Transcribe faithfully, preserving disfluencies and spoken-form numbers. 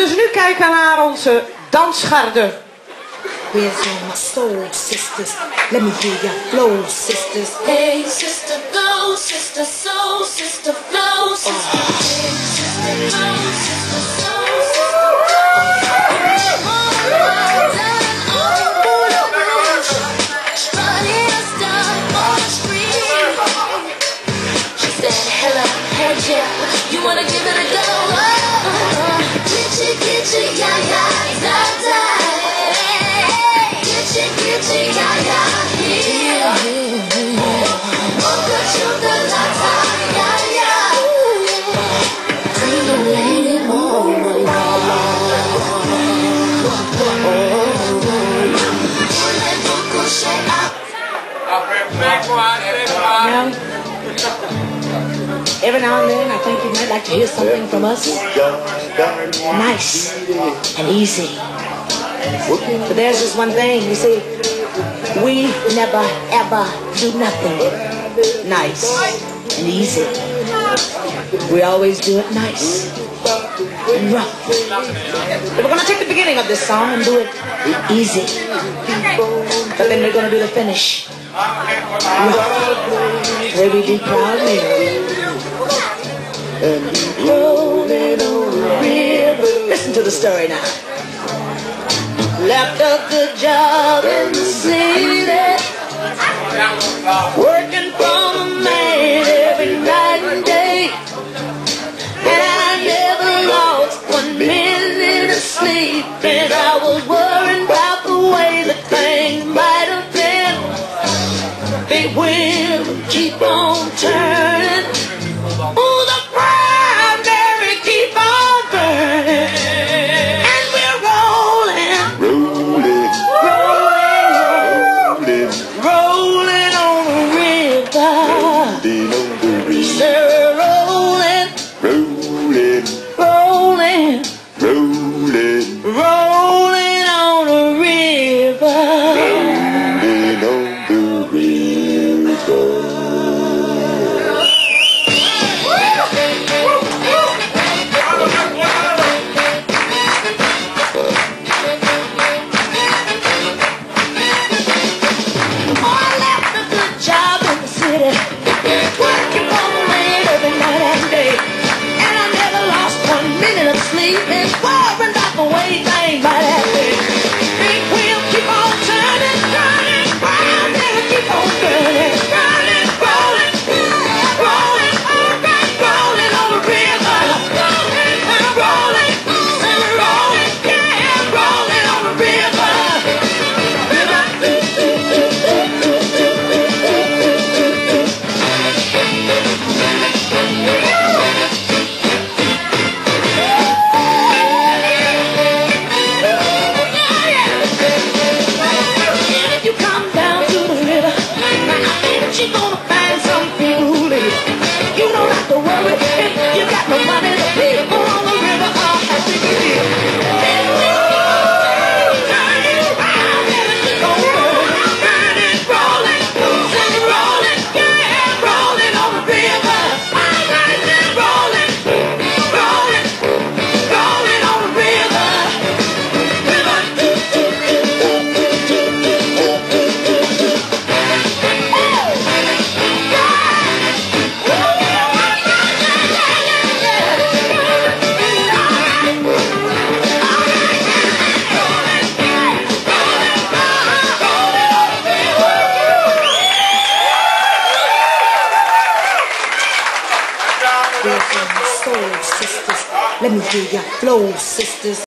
dus nu kijken naar onze dansgarde. Where's all my soul sisters? Let me hear your flow, sisters. Hey, sister, go, sister, soul, sister, flow, sister. Hey, sister, go, sister, soul, sister, flow. All done, all the blues. Strutting us down on the street. She said, hello, hey, Jeff, you wanna give it a go? Oh, get you, get you, yeah, yeah, da, da. Get you, get you, yeah, yeah, yeah. Oh, good sugar, la, la, yeah, yeah. Dream of lady, oh, Now, every now and then, I think you might like to hear something from us. Nice and easy. But there's just one thing, you see, we never ever do nothing nice and easy. We always do it nice and rough. But we're going to take the beginning of this song and do it easy. But then we're going to do the finish rough. Baby, be proud of me. Rolling on the river. Listen to the story now. Left a good job in the city, working for a man every night and day, and I never lost one minute of sleep, and I was worrying about the way that things might have been. Big wheel keep on turning, ooh, the primary keep on burning. Soul sisters, let me hear your flow, sisters.